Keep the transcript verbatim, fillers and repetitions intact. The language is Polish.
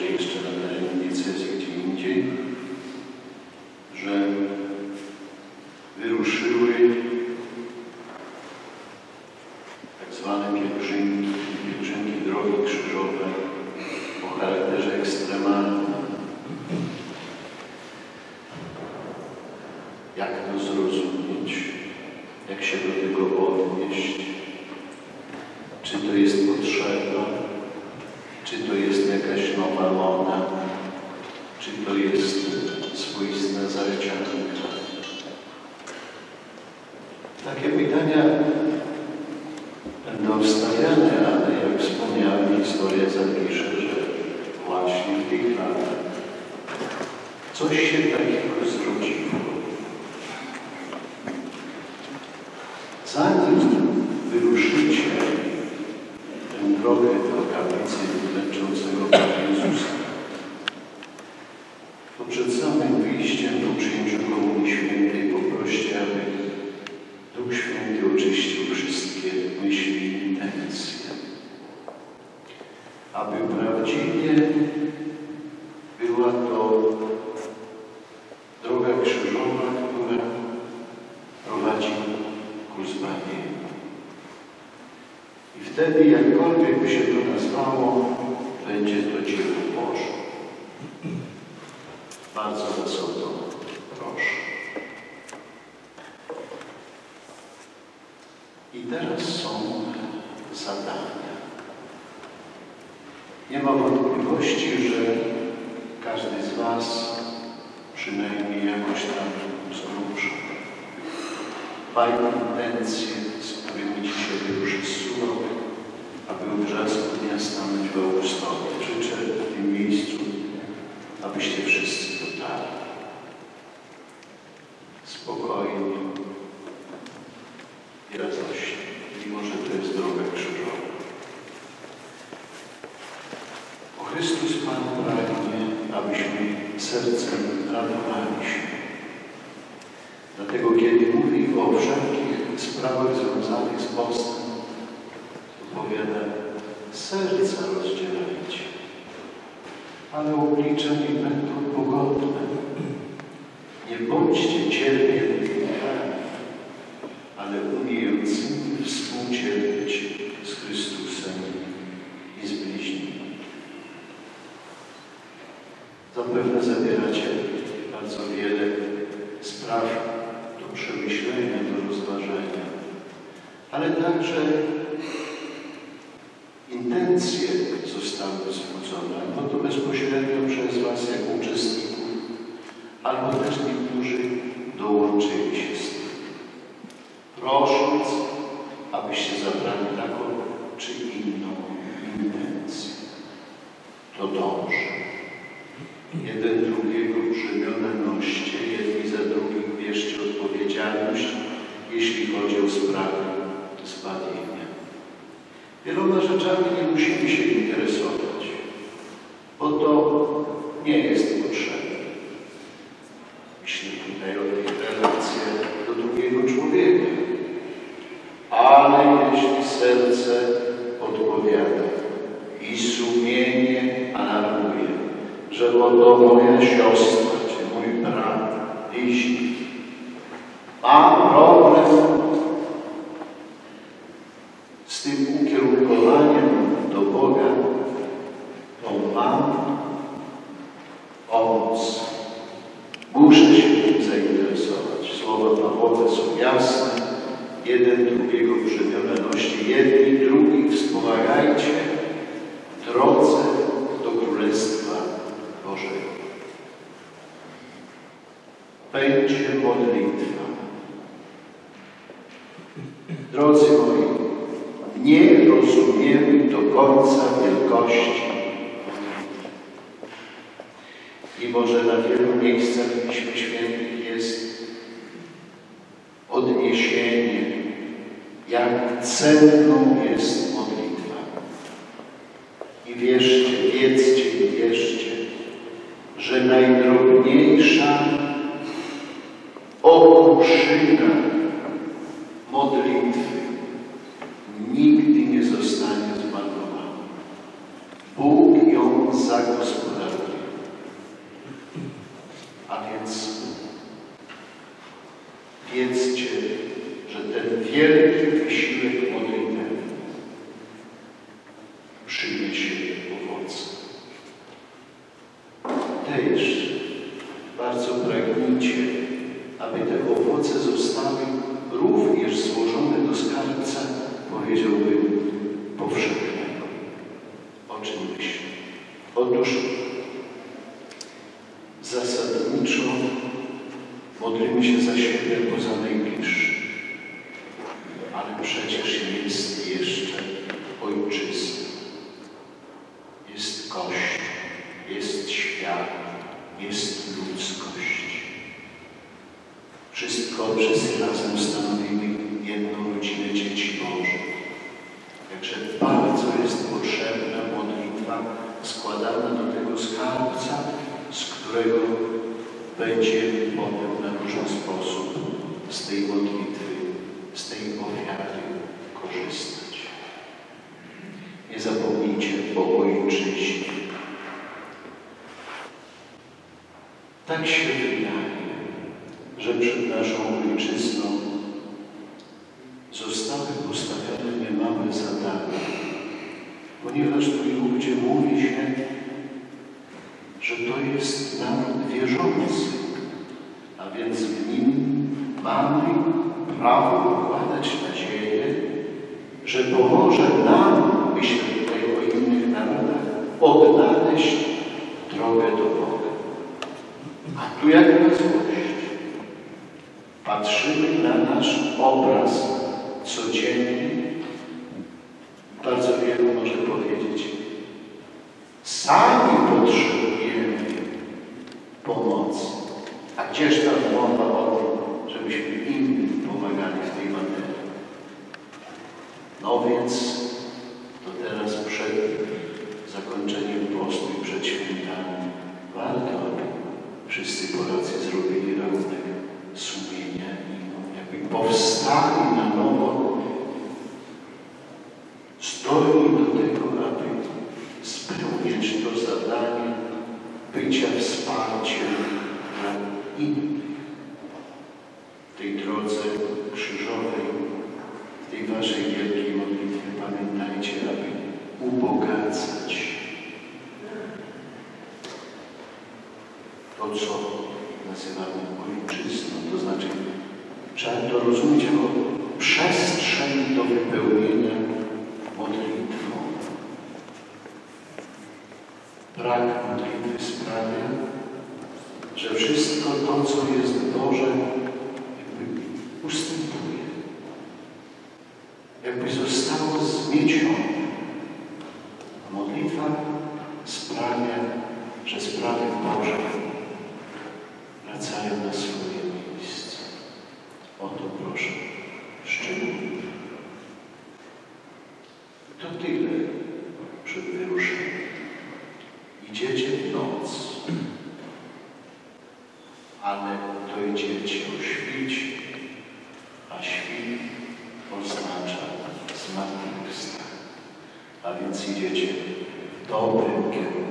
jeszcze na terenie diecezji gdzie indziej, że wyruszyły tak zwane pielgrzymki, pielgrzymki drogi krzyżowe o charakterze ekstremalnym. Jak to zrozumieć? Jak się do tego odnieść? Czy to jest potrzeba? Czy to jest jakaś nowa moda? Czy to jest swoista zarecianka? Takie pytania będą stawiane, ale jak wspomniałem, historia zapisze, że właśnie w tych latach coś się takiego zrodziło. Zanim wyruszycie tę drogę do kaplicy męczącego Pana Jezusa, to przed samym wyjściem po przyjęciu Komunii Świętej poproście, aby Duch Święty oczyścił wszystkie myśli i intencje, aby prawdziwie była to droga krzyżowa, która prowadzi ku zbawieniu. I wtedy, jakkolwiek by się to nazwało, będzie to dzieło Boże. Bardzo Was o to proszę. I teraz są zadania. Nie ma wątpliwości, że każdy z Was przynajmniej jakoś tam z grubsza ma intencje, z którymi dzisiaj wyruszy Suwałk, aby u wrzasku dnia stanąć w Augustowie. Życzę w tym miejscu, abyście wszyscy dotarli spokojnie i radośnie, mimo że to jest droga krzyżowa. O Chrystus Pan pragnie, abyśmy sercem radowali się. Dlatego, kiedy mówi o wszelkich sprawach związanych z postem, to powiada, serca rozdzielajcie, ale oblicza niech będą pogodne. Nie bądźcie cierpiętnikami, ale umiejącymi współcierpieć z Chrystusem i z bliźnimi. Zapewne zabieracie bardzo wiele spraw do przemyślenia, do rozważania, ale także intencje zostały wzbudzone, albo to bezpośrednio przez Was jako uczestników, albo też niektórzy dołączyli się z tym, prosząc, abyście zabrali taką czy inną intencję. To dobrze. Jeden drugiego brzemiona noście, jedni za drugich bierzcie odpowiedzialność, jeśli chodzi o sprawę zbawienia. Wieloma rzeczami nie musimy się interesować, bo to nie jest potrzebne. Myślę tutaj o tych relacjach do drugiego człowieka. Ale jeśli serce odpowiada i sumienie alarmuje, że oto moja siostra, czy mój brat, bliźni, ma problem z tym ukierunkowaniem do Boga, to mam pomóc. Muszę się tym zainteresować. Słowa Pawłowe są jasne. Jeden drugiego brzemiona noście, jedni drugich wspomagajcie w drodze do Królestwa Bożego. Będzie modlitwa. Drodzy moi, nie rozumiemy do końca wielkości modlitwy. Mimo że na wielu miejscach w Piśmie Świętych jest odniesienie, jak cenną jest modlitwa. I wierzcie, wiedzcie i wierzcie, że najdrobniejsza okruszyna modlitwy nigdy nie zostanie zmarnowana. Bóg ją zagospodarował. wiedzcie, że ten wielki wysiłek modlitewny przyniesie owoce. Też bardzo pragnijcie, aby te owoce zostały również złożone do skarbca, powiedziałbym, powszechnego. O czym myślę? Otóż zasadniczo modlimy się za siebie, bo za najbliższych. Ale przecież jest jeszcze ojczyzna, jest Kościół, jest świat, jest ludzkość. Wszystko wszyscy razem stanowimy jedną rodzinę dzieci Bożych. Także bardzo jest potrzebna modlitwa składana do tego skarbca, z którego będzie potem na różny sposób z tej modlitwy, z tej ofiary korzystać. Nie zapomnijcie o ojczyźnie. Tak się wydaje, że przed naszą ojczyzną zostały postawione niemałe zadania, ponieważ tu i ówdzie mówi się, że to jest naród wierzący, a więc w nim mamy prawo pokładać nadzieję, że pomoże nam, myślę tutaj o innych narodach, odnaleźć drogę do Boga. A tu jak na złość. Patrzymy na nasz obraz codziennie. Bardzo wielu może powiedzieć, sami potrzebujemy pomocy. A gdzież tam mowa o tym, żebyśmy innym pomagali w tej materii? No więc to teraz przed zakończeniem postu i przed świętami warto, aby wszyscy Polacy zrobili rachunek sumienia i jakby powstali na nowo, zdolni do tego, aby spełniać to zadanie bycia wsparciem dla innych. W tej drodze krzyżowej, w tej waszej wielkiej modlitwie pamiętajcie, aby ubogacać to, co nazywamy ojczyzną, to znaczy trzeba to rozumieć jako przestrzeń do wypełnienia modlitwą. Brak modlitwy sprawia, że wszystko to, co jest Boże, jakby ustępuje. Jakby zostało zmiecione. A modlitwa sprawia, że sprawy Boże wracają na swoje miejsce. O to proszę szczególnie. To tyle przed wyruszeniem. Idziecie w noc, ale to idziecie o świcie, a świt oznacza zmartwychwstanie. A więc idziecie w dobrym kierunku.